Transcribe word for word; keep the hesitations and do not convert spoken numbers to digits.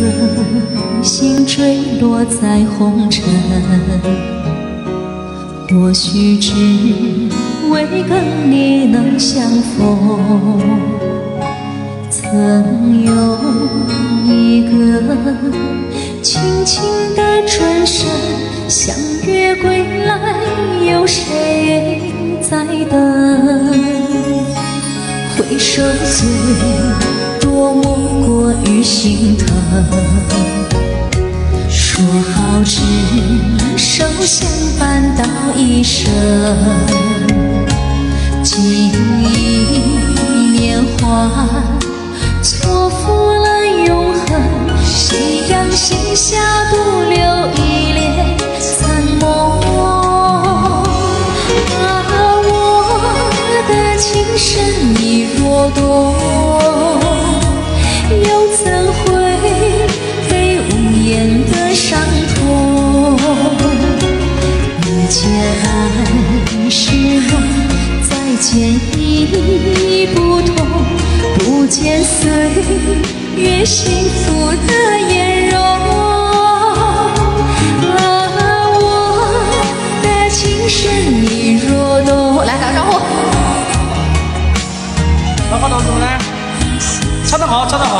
星坠落在红尘，或许只为跟你能相逢。曾有一个轻轻的转身，相约归来，有谁在等？回首最多莫过于心疼，说好执手相伴到一生，记忆年华错付了永恒，夕阳西下独留一帘残梦。啊，我的情深你若懂，又怎会被无言的伤痛？遇见爱是梦，再见已不同，不见岁月幸福的颜容。啊，我的情深你若懂。来，打招呼。 老好，同志们，唱得好，唱得好。